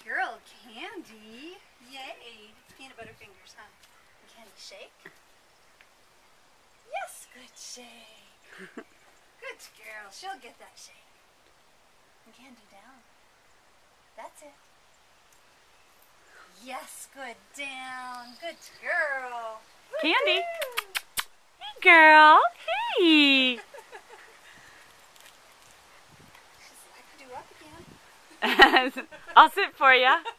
girl, Candy. Yay. Peanut butter fingers, huh? And Candy, shake. Yes, good shake. Good girl. She'll get that shake. And Candy down. That's it. Yes, good down. Good girl. Candy. Hey, girl. Hey. She's like, do up again. I'll sit for you.